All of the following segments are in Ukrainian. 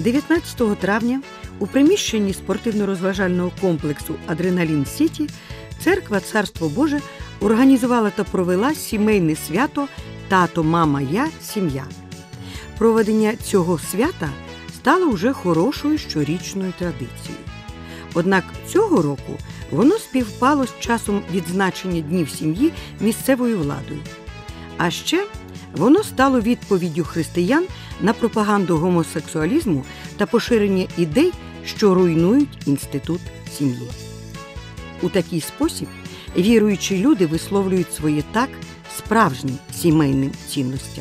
19 травня у приміщенні спортивно-розважального комплексу «Адреналін Сіті» церква «Царство Боже» організувала та провела сімейне свято «Тато, мама, я, сім'я». Проведення цього свята стало вже хорошою щорічною традицією. Однак цього року воно співпало з часом відзначення Днів сім'ї місцевою владою. А ще воно стало відповіддю християн на пропаганду гомосексуалізму та поширення ідей, що руйнують інститут сім'ї. У такий спосіб віруючі люди висловлюють своє «так» справжнім сімейним цінностям.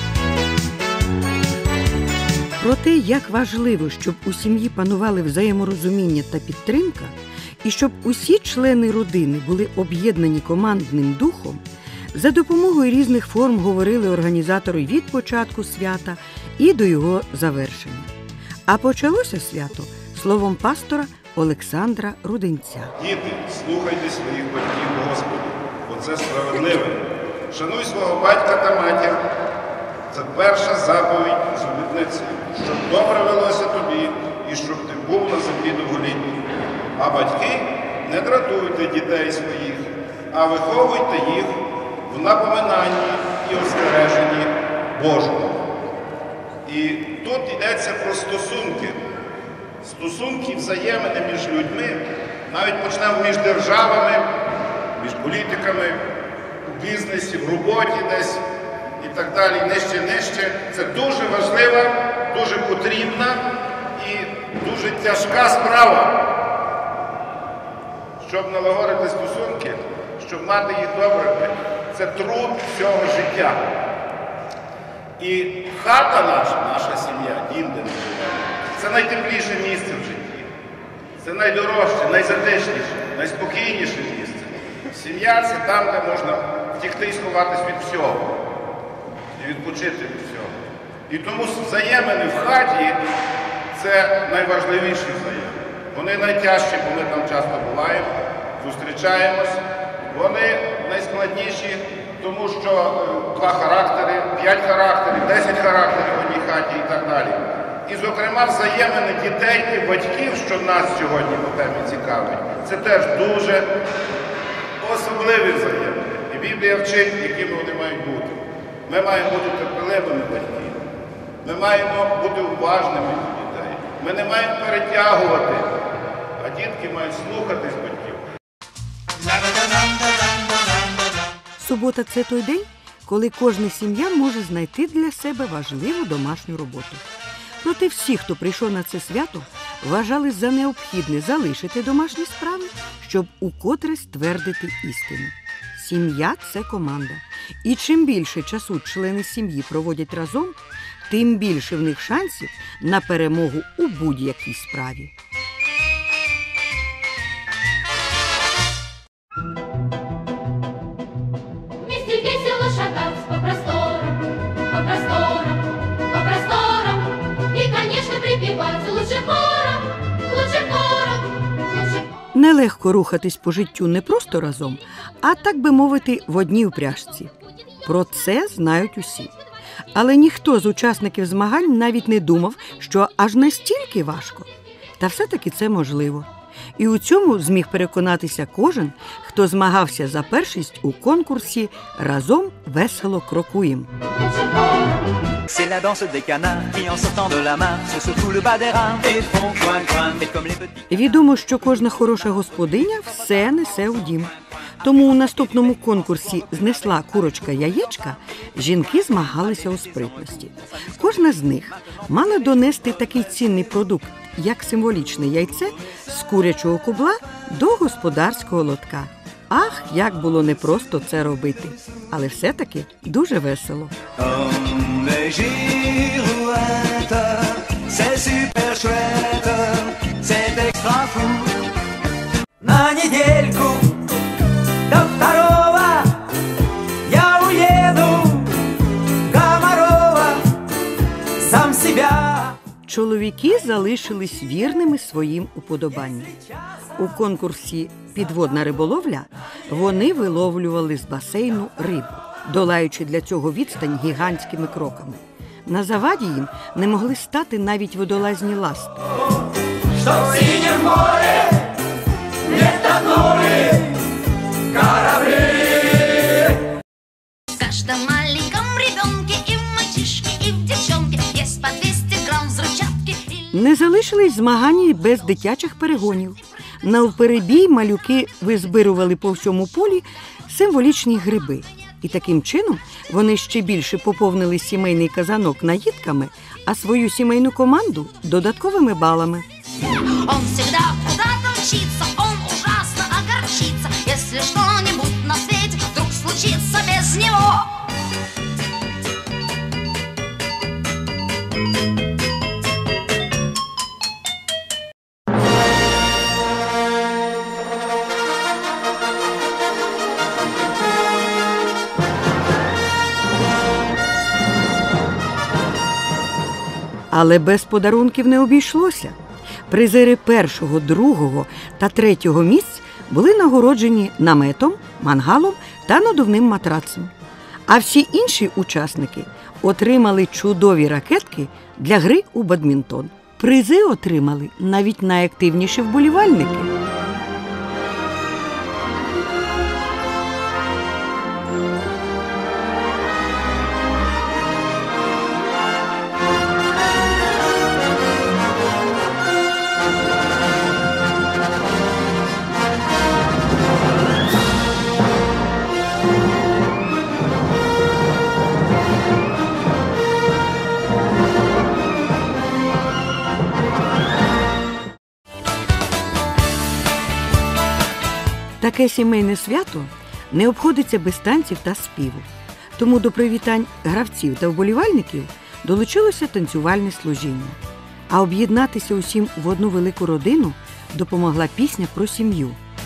Про те, як важливо, щоб у сім'ї панували взаєморозуміння та підтримка, і щоб усі члени родини були об'єднані командним духом, за допомогою різних форм говорили організатори від початку свята і до його завершення. А почалося свято словом пастора Олександра Руденця. Діти, слухайте своїх батьків Господу, бо це справедливо. Шануй свого батька та матір. Це перша заповідь з обітницею, щоб добре велося тобі і щоб ти був на землі довголітній. А батьки, не дратуйте дітей своїх, а виховуйте їх в напоминанні і остереженні Божому. І тут йдеться про стосунки. Стосунки взаємини між людьми, навіть почнемо між державами, між політиками, у бізнесі, в роботі десь і так далі, нижче. Це дуже важлива, дуже потрібна і дуже тяжка справа. Щоб налагодити стосунки, щоб мати їх добре, це труд всього життя. І хата наша сім'я, дім, де ми живемо, це найтепліше місце в житті. Це найдорожче, найзатишніше, найспокійніше місце. Сім'я – це там, де можна втікти і сховатись від всього. І відпочити від всього. І тому взаємини в хаті – це найважливіші взаємини. Вони найтяжчі, бо ми там часто буваємо, зустрічаємось. Вони найскладніші, тому що 2 характери, 5 характерів, 10 характерів в одній хаті і так далі. І, зокрема, взаємини дітей і батьків, що нас сьогодні по темі цікавить, це теж дуже особливі взаємини. І Біблія вчить, якими вони мають бути. Ми маємо бути терпеливими батьків. Ми маємо бути уважними до дітей. Ми не маємо перетягувати, а дітки мають слухатись батьків. Субота – це той день, коли кожна сім'я може знайти для себе важливу домашню роботу. Проте всі, хто прийшов на це свято, вважали за необхідне залишити домашні справи, щоб укотре ствердити істину. Сім'я – це команда. І чим більше часу члени сім'ї проводять разом, тим більше в них шансів на перемогу у будь-якій справі. Нелегко рухатись по життю не просто разом, а, так би мовити, в одній упряжці. Про це знають усі. Але ніхто з учасників змагань навіть не думав, що аж настільки важко. Та все-таки це можливо. І у цьому зміг переконатися кожен, хто змагався за першість у конкурсі «Разом весело крокуєм». Відомо, що кожна хороша господиня все несе у дім. Тому у наступному конкурсі «Знесла курочка яєчка» жінки змагалися у спритності. Кожна з них мала донести такий цінний продукт, як символічне яйце з курячого кубла до господарського лотка. Ах, як було непросто це робити. Але все-таки дуже весело. На недельку до второго я уеду Комарова сам себя. Чоловіки залишились вірними своїм уподобанням. У конкурсі «Підводна риболовля» вони виловлювали з басейну рибу, долаючи для цього відстань гігантськими кроками. На заваді їм не могли стати навіть водолазні ласти. Что в синем море не тонули корабли. В каждом маленьком ребенке и в мальчишке, и в девчонке есть по 200 грамм взрывчатки. Не залишились змагання й без дитячих перегонів. Навперебій малюки визбирували по всьому полі символічні гриби. І таким чином вони ще більше поповнили сімейний казанок наїдками, а свою сімейну команду – додатковими балами. Он всегда куда-то мчится, он ужасно огорчится, если что-нибудь на свете вдруг случится без него. Але без подарунків не обійшлося. Призери першого, другого та третього місць були нагороджені наметом, мангалом та надувним матрацем. А всі інші учасники отримали чудові ракетки для гри у бадмінтон. Призи отримали навіть найактивніші вболівальники. Таке сімейне свято не обходиться без танців та співу. Тому до привітань гравців та вболівальників долучилося танцювальне служіння. А об'єднатися усім в одну велику родину допомогла пісня про сім'ю.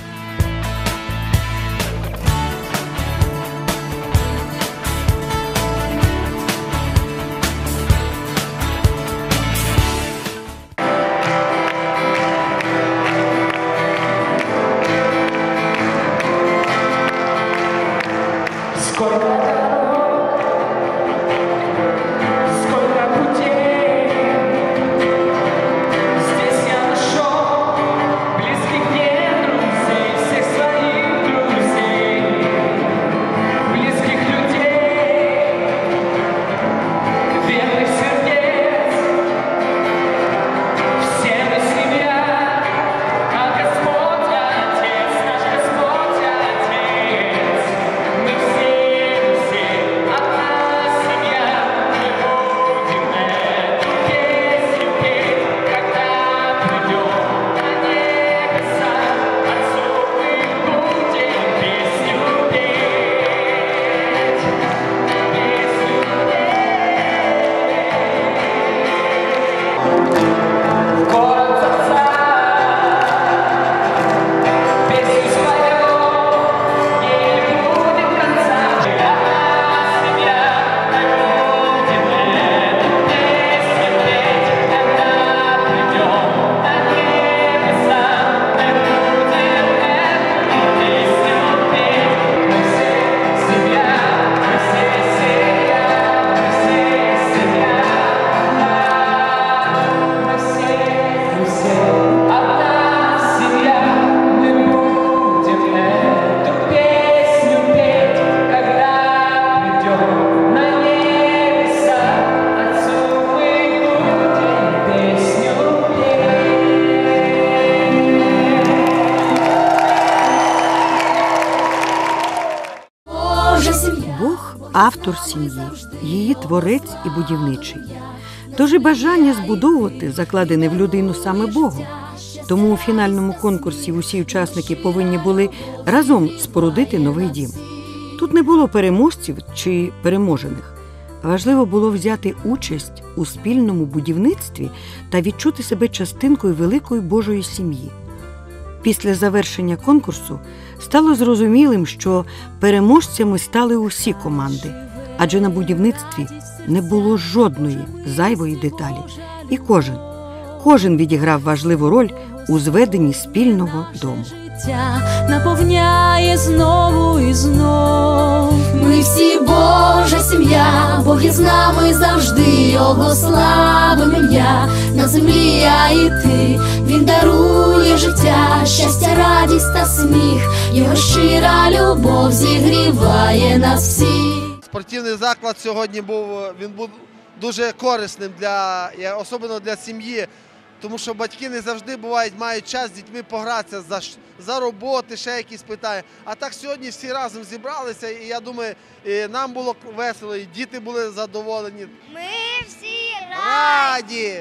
Бог – автор сім'ї, її творець і будівничий. Тож і бажання збудовувати закладене в людину саме Богом. Тому у фінальному конкурсі усі учасники повинні були разом спорудити новий дім. Тут не було переможців чи переможених. Важливо було взяти участь у спільному будівництві та відчути себе частинкою великої Божої сім'ї. Після завершення конкурсу стало зрозумілим, що переможцями стали усі команди, адже на будівництві не було жодної зайвої деталі. І кожен відіграв важливу роль у зведенні спільного дому. Наповняє знову і знов. Ми всі Божа сім'я. життя, Бог є з нами завжди, Його славимо ім'я. На землі я і ти, Він дарує життя, щастя, радість та сміх, Його щира любов зігріває нас всіх. Спортивний заклад сьогодні був дуже корисним, особливо для сім'ї, тому що батьки не завжди мають час з дітьми погратися за роботи, ще якісь питання. А так сьогодні всі разом зібралися, і я думаю, нам було весело, і діти були задоволені. Ми всі раді!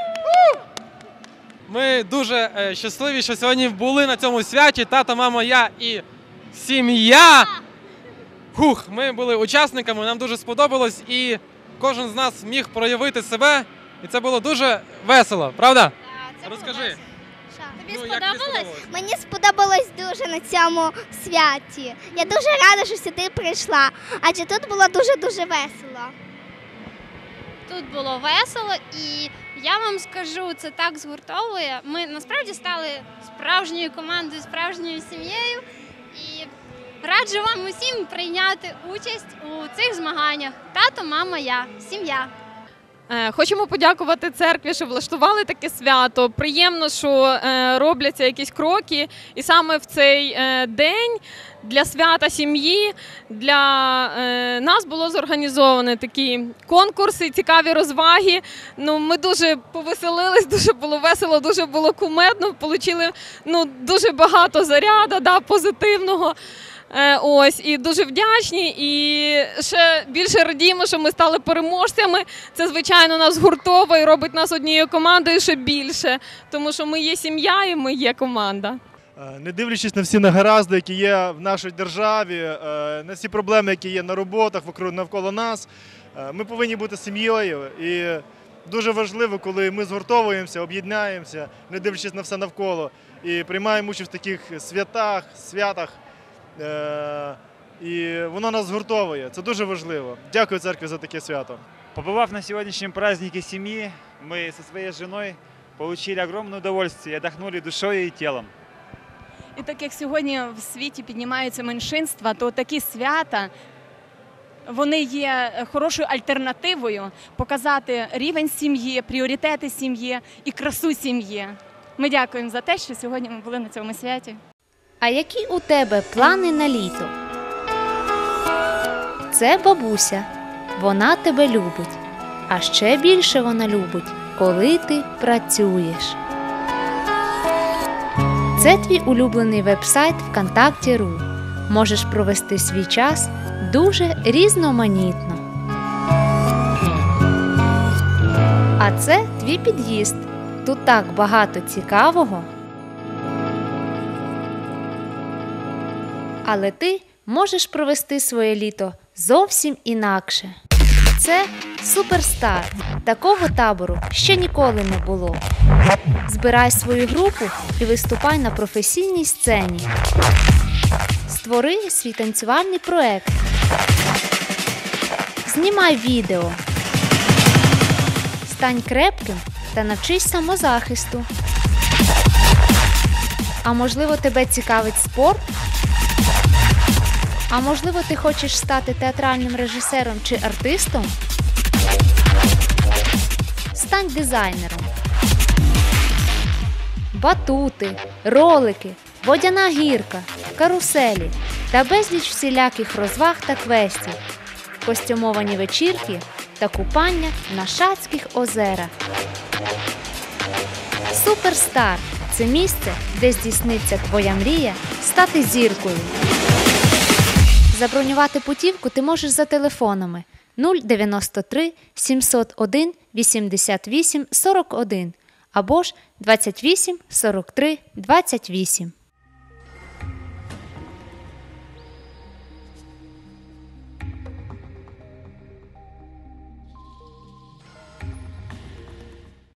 Ми дуже щасливі, що сьогодні були на цьому святі. Тато, мама, я і сім'я. Ми були учасниками, нам дуже сподобалось, і кожен з нас міг проявити себе, і це було дуже весело, правда? Розкажи. Тобі сподобалось? Мені сподобалось дуже на цьому святі. Я дуже рада, що сюди прийшла, адже тут було дуже-дуже весело. Тут було весело, і я вам скажу, це так згуртовує. Ми насправді стали справжньою командою, справжньою сім'єю, і раджу вам усім прийняти участь у цих змаганнях. Тато, мама, я, сім'я. Хочемо подякувати церкві, що влаштували таке свято. Приємно, що робляться якісь кроки. І саме в цей день для свята сім'ї, для нас було зорганізовані такі конкурси, цікаві розваги. Ми дуже повеселились, дуже було весело, дуже було кумедно. Отримали дуже багато заряду, позитивного. І дуже вдячні, і ще більше радіємо, що ми стали переможцями. Це, звичайно, нас гуртовує і робить нас однією командою ще більше, тому що ми є сім'я і ми є команда. Не дивлячись на всі негаразди, які є в нашій державі, на всі проблеми, які є на роботах, навколо нас, ми повинні бути сім'єю. І дуже важливо, коли ми згуртовуємося, об'єднаємося, не дивлячись на все навколо, і приймаємо участь в таких святах. І воно нас згуртовує. Це дуже важливо. Дякую церкві за таке свято. Побывав на сегодняшнем празднике семьи, мы со своей женой получили огромное удовольствие, отдохнули душой и телом. І так як сьогодні в світі піднімаються меншинства, то такі свята, вони є хорошою альтернативою показати рівень сім'ї, пріоритети сім'ї і красу сім'ї. Ми дякуємо за те, що сьогодні ми були на цьому святі. А які у тебе плани на літо? Це бабуся. Вона тебе любить. А ще більше вона любить, коли ти працюєш. Це твій улюблений веб-сайт ВКонтакті.ру. Можеш провести свій час дуже різноманітно. А це твій під'їзд. Тут так багато цікавого. Але ти можеш провести своє літо зовсім інакше. Це Суперстар. Такого табору ще ніколи не було. Збирай свою групу і виступай на професійній сцені. Створи свій танцювальний проект. Знімай відео. Стань крепким та навчись самозахисту. А можливо, тебе цікавить спорт? А можливо, ти хочеш стати театральним режисером чи артистом? Стань дизайнером. Батути, ролики, водяна гірка, каруселі та безліч всіляких розваг та квестів, костюмовані вечірки та купання на Шацьких озерах. Суперстар – це місце, де здійсниться твоя мрія стати зіркою. Забронювати путівку ти можеш за телефонами 093 701 88 41 або ж 28 43 28.